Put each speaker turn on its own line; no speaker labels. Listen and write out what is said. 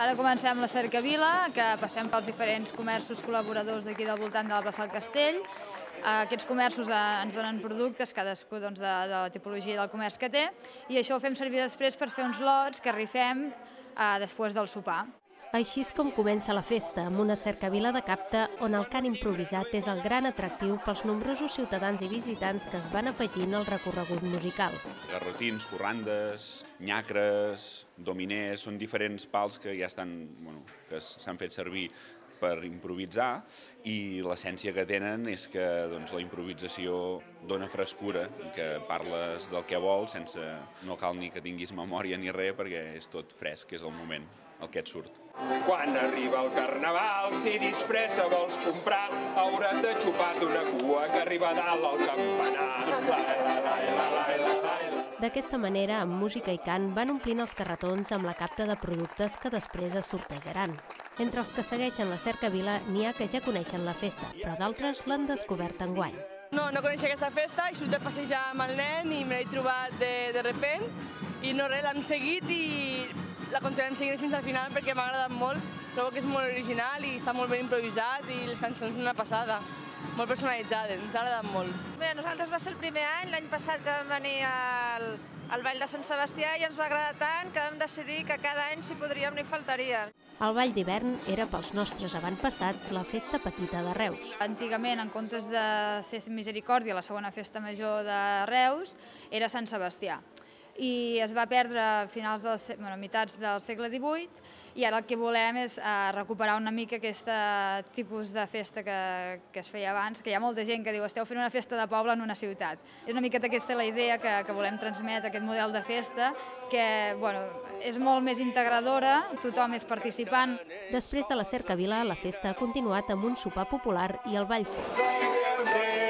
Ara comencem la cercavila, que passem pels diferents comerços col·laboradors d'aquí del voltant de la plaça del Castell. Aquests comerços ens donen productes, cadascú de la tipologia del comerç que té, i això ho fem servir després per fer uns lots que rifem després del sopar.
Així és com comença la festa, amb una cercavila de Capta on el cant improvisat és el gran atractiu pels nombrosos ciutadans i visitants que es van afegint al recorregut musical.
Garrotins, corrandes, nyacres, dominers, són diferents pals que ja estan, que s'han fet servir per improvisar, i l'essència que tenen és que la improvisació dona frescura, que parles del que vols sense... No cal ni que tinguis memòria ni res, perquè és tot fresc, és el moment, el que et surt.
Quan arriba el carnaval, si disfressa vols comprar, hauràs de xupar d'una cua que arriba a dalt al campanar.
D'aquesta manera, amb música i cant, van omplint els carretons amb la capta de productes que després es sortejaran. Entre els que segueixen la cercavila n'hi ha que ja coneixen la festa, però d'altres l'han descobert enguany.
No coneixia aquesta festa i surt a passejar amb el nen i me l'he trobat de repent i no res, l'hem seguit i la continuem seguint fins al final perquè m'ha agradat molt. Trobo que és molt original i està molt ben improvisat i les cançons són una passada, molt personalitzades, ens ha agradat molt.
Bé, nosaltres va ser el primer any, l'any passat que vam venir al Ball de Sant Sebastià i ens va agradar tant que vam decidir que cada any, si podríem, no hi faltaria.
El Ball d'hivern era pels nostres avantpassats la festa petita de Reus.
Antigament, en comptes de ser Misericòrdia, la segona festa major de Reus, era Sant Sebastià. I es va perdre a mitats del segle XVIII, i ara el que volem és recuperar una mica aquest tipus de festa que es feia abans, que hi ha molta gent que diu esteu fent una festa de poble en una ciutat. És una miqueta aquesta la idea que volem transmetre, aquest model de festa, que és molt més integradora, tothom és participant.
Després de la cercavila, la festa ha continuat amb un sopar popular i el ball folk.